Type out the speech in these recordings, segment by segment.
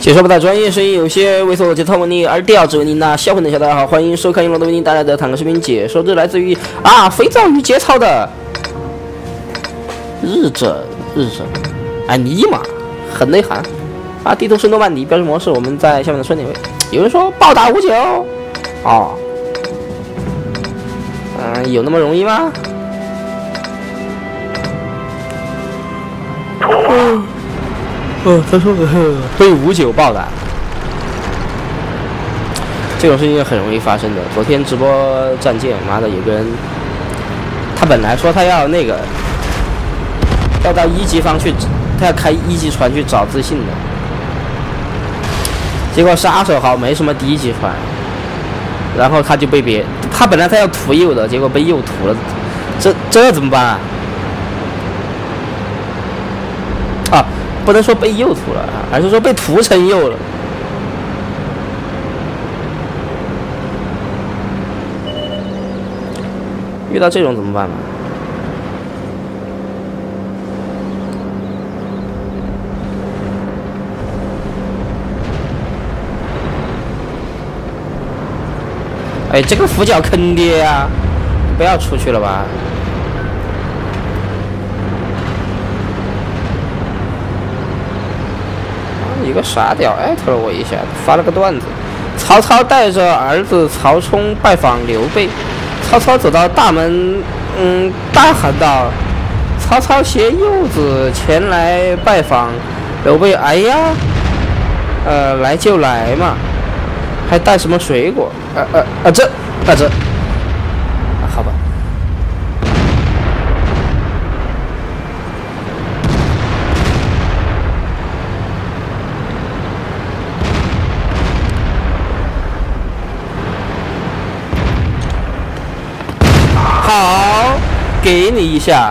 解说不太专业，声音有些猥琐，节操文艺，而调子为您那销魂的小大家好，欢迎收看由罗德为您带来的坦克视频解说，这来自于肥皂与节操的日者，哎尼玛，很内涵地图是诺曼底标准模式，我们在下面的顺点位。有人说暴打59有那么容易吗？他说被59暴打，这种事情很容易发生的。昨天直播战舰，妈的，有个人，他本来说他要要到1级方去，他要开1级船去找自信的，结果杀手好没什么第1级船，然后他就被他本来他要屠右的，结果被右屠了，这怎么办啊？不能说被右屠了，而是说被屠成右了。遇到这种怎么办呢？哎，这个俯角坑爹啊！不要出去了吧。一个傻屌艾特了我一下，发了个段子：曹操带着儿子曹冲拜访刘备，曹操走到大门，大喊道：“曹操携幼子前来拜访刘备。”哎呀，来就来嘛，还带什么水果？这，好吧。好，给你一下。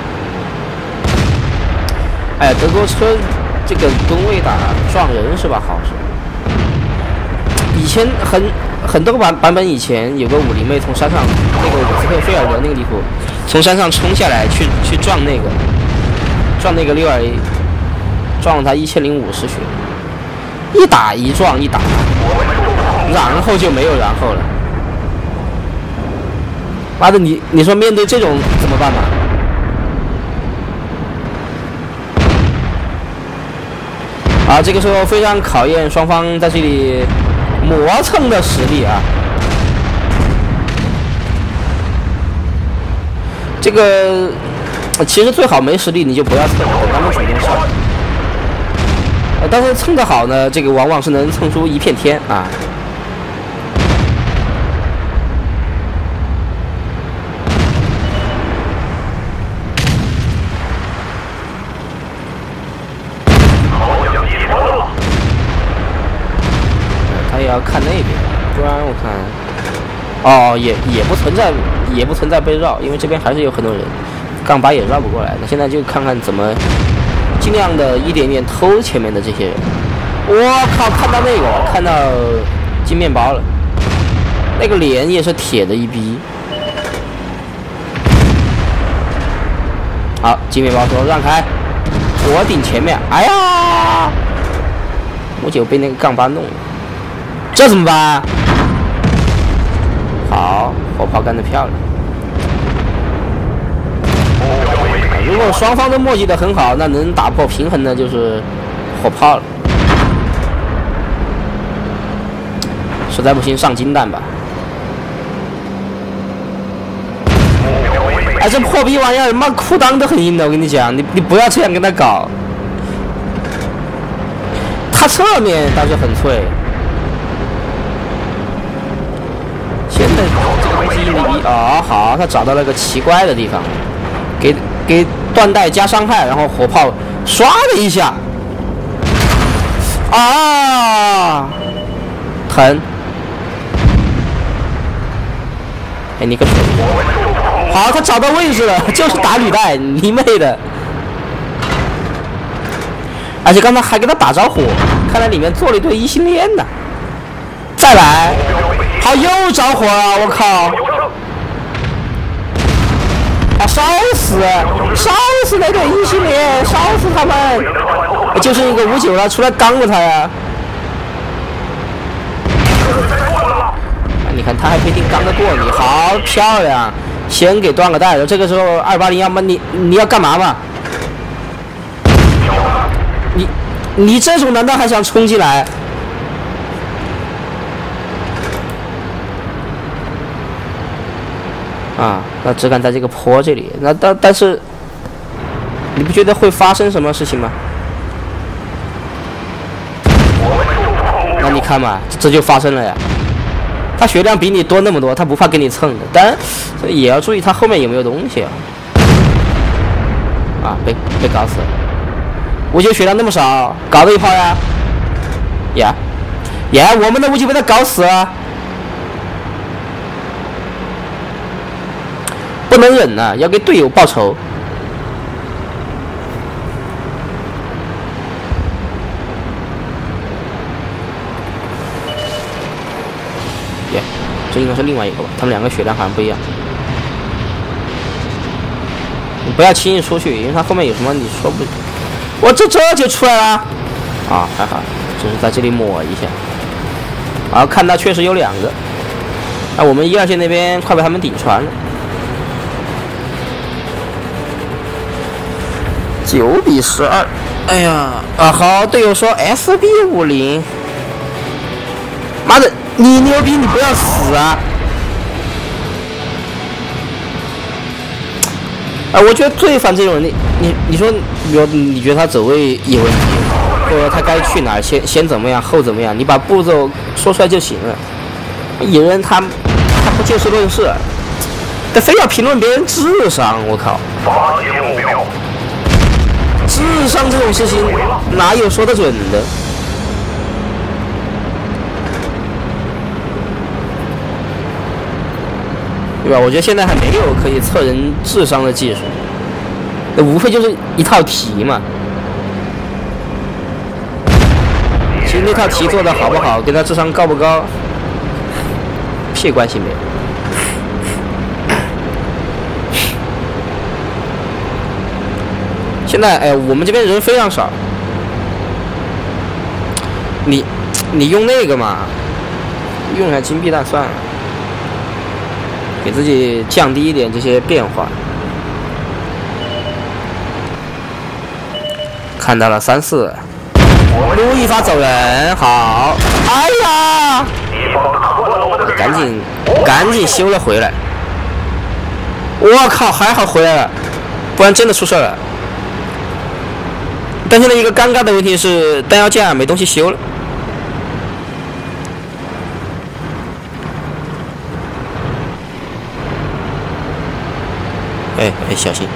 哎呀，德国车这个吨位打撞人是吧？好是。以前很多个版本以前有个50妹从山上那个伍兹克菲尔德那个地图，从山上冲下来去撞那个621，撞了他1050血，一打，然后就没有然后了。妈的，你说面对这种怎么办吧？这个时候非常考验双方在这里磨蹭的实力啊！这个其实最好没实力你就不要蹭，等他们主动上。但是蹭得好呢，这个往往是能蹭出一片天啊！要看那边，不然我看，也不存在被绕，因为这边还是有很多人，杠8也绕不过来。那现在就看看怎么尽量的一点点偷前面的这些人。我靠，看到金面包了，那个脸也是铁的一逼。好，金面包说让开，我顶前面。哎呀，59被那个杠8弄了。这怎么办？好，火炮干得漂亮。如果双方都默契得很好，那能打破平衡的就是火炮了。实在不行上金弹吧。哎，这破逼玩意儿，妈裤裆都很硬的，我跟你讲，你不要这样跟他搞。他侧面倒是很脆。现在这个东西硬币好，他找到了个奇怪的地方，给断带加伤害，然后火炮刷了一下，疼！哎，你个蠢！好，他找到位置了，就是打履带，你妹的！而且刚才还跟他打招呼，看来里面坐了一对异性恋呢。再来！好，又着火了！我靠！烧死那对异性恋，烧死他们！就是一个59了，出来刚了他呀！ 你看他还不一定刚得过你，好漂亮！先给断个带，这个时候280，要么你要干嘛嘛？你这种难道还想冲进来？啊，那只敢在这个坡这里，那但是，你不觉得会发生什么事情吗？那你看嘛，这就发生了呀。他血量比你多那么多，他不怕跟你蹭的，但也要注意他后面有没有东西啊。啊，被搞死了。无救血量那么少，搞了一炮呀！我们的无救被他搞死了。不能忍呐，要给队友报仇。这应该是另外一个吧？他们两个血量好像不一样。你不要轻易出去，因为他后面有什么你说不。我这就出来了。啊，还好，只是在这里抹一下。然后看到确实有2个。啊，我们1、2线那边快被他们顶穿了。9比12，哎呀，好，队友说 SB50，妈的，你牛逼，你不要死啊！我觉得罪犯这种人，你说，你觉得他走位有问题，或者他该去哪儿，先怎么样，后怎么样，你把步骤说出来就行了。有人他不就事论事，他非要评论别人智商，我靠！智商这种事情哪有说得准的？对吧？我觉得现在还没有可以测人智商的技术，那无非就是一套题嘛。其实那套题做的好不好，跟他智商高不高，屁关系没有。现在我们这边人非常少，你用那个嘛，用一下金币弹算了，给自己降低一点这些变化。看到了3、4，撸一发走人，好，哎呀，赶紧修了回来。我靠，还好回来了，不然真的出事了。但现在一个尴尬的问题是，弹药架没东西修了。小心！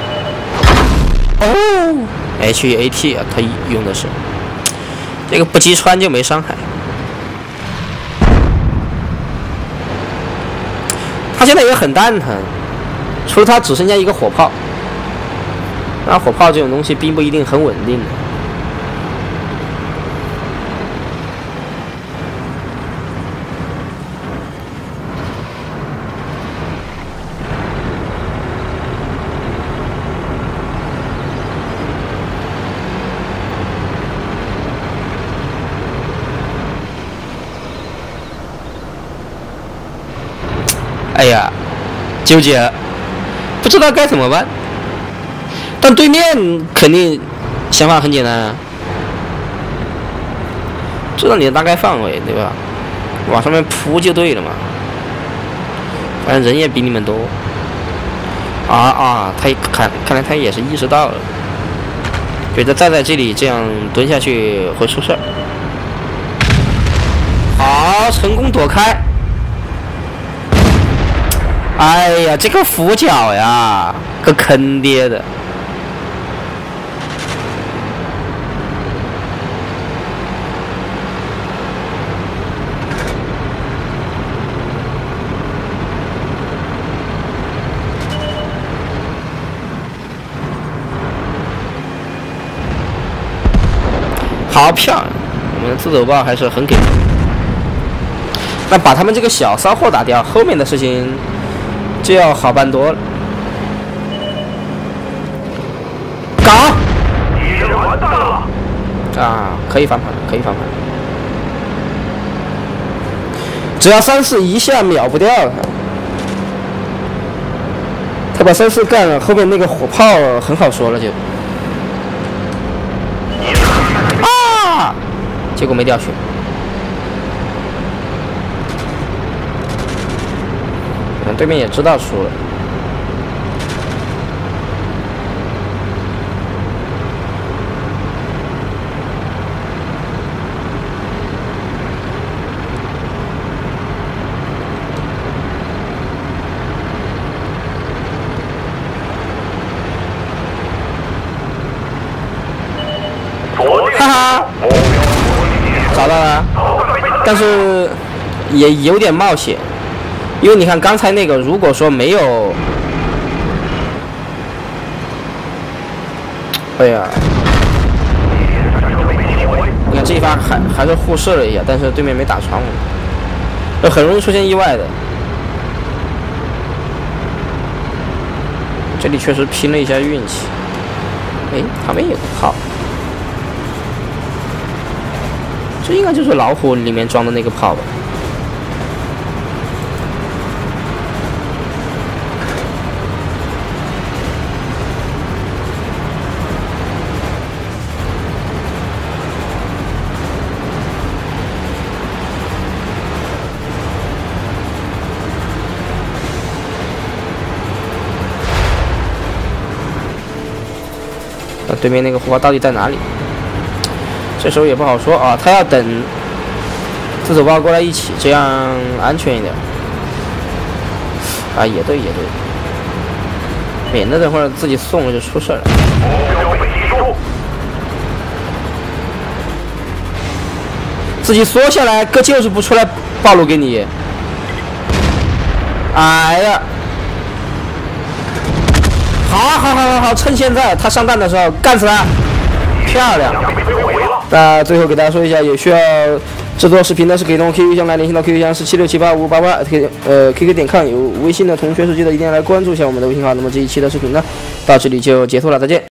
哦 ，HAT 啊，他用的是这个不击穿就没伤害。他现在也很蛋疼，除了他只剩下一个火炮。那火炮这种东西并不一定很稳定的。哎呀，纠结了，不知道该怎么办。但对面肯定想法很简单啊，知道你的大概范围，对吧？往上面扑就对了嘛。反正人也比你们多。他看来他也是意识到了，觉得再在这里这样蹲下去会出事儿。好，成功躲开。哎呀，这个俯角呀，个坑爹的！好漂亮，我们的自走炮还是很给力。那把他们这个小骚货打掉，后面的事情就要好办多了。搞！可以翻盘，可以翻盘。 只要3-4一下秒不掉他。他把3-4干了，后面那个火炮很好说了就。啊！结果没掉血。对面也知道输了。哈哈，找到了，但是也有点冒险，因为你看刚才那个，如果说没有，哎呀，你看这一发还是互射了一下，但是对面没打穿我，很容易出现意外的。这里确实拼了一下运气，哎，旁边有个炮。这应该就是老虎里面装的那个炮吧？对面那个火炮到底在哪里？这时候也不好说啊，他要等自走炮过来一起，这样安全一点。啊，也对，免得等会儿自己送了就出事了。自己缩下来，哥就是不出来暴露给你。哎呀！好，趁现在他上弹的时候干死他，漂亮。那最后给大家说一下，有需要制作视频的是可以通过 QQ 箱来联系到 QQ 箱17678588QQ.com， 有微信的同学是记得一定要来关注一下我们的微信号。那么这一期的视频呢，到这里就结束了，再见。